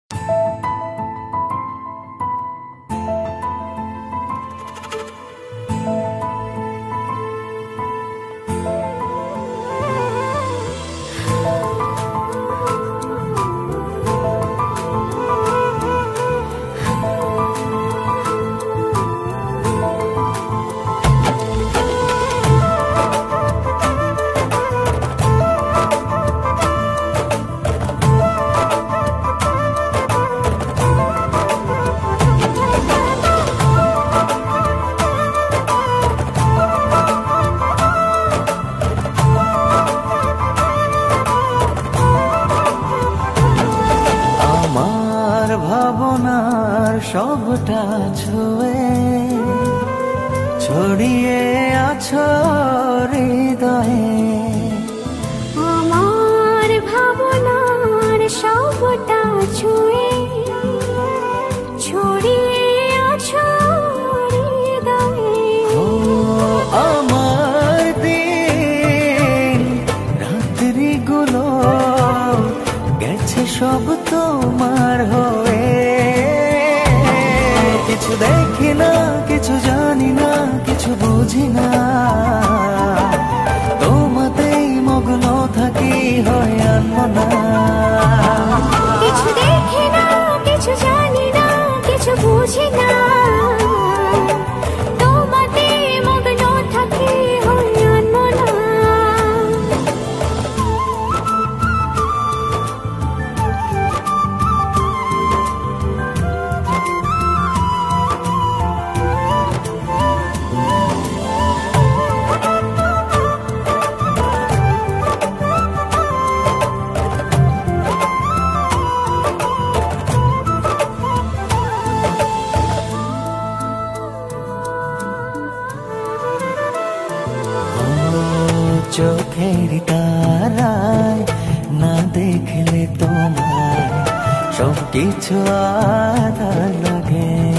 ভাবনার সবটা ছুঁয়ে ছড়িয়ে আছো হৃদয়ে, আমার ভাবনার সবটা ছুঁয়ে ছড়িয়ে আছো হৃদয়ে। ও আমার দিন রাত্রিগুলো গেছে সব তোমার হয়ে, কিছু দেখি না, কিছু জানি না, কিছু বুঝি না, তোমাতেই মগ্ন থাকি, হয় আনমনা। কিছু দেখি না, কিছু জানি না, কিছু বুঝি না, তোমাতে মগ্ন থাকি, হয় আনমনা। চোখের তারায় না দেখলে তোমার সব কিছু আধার লাগে।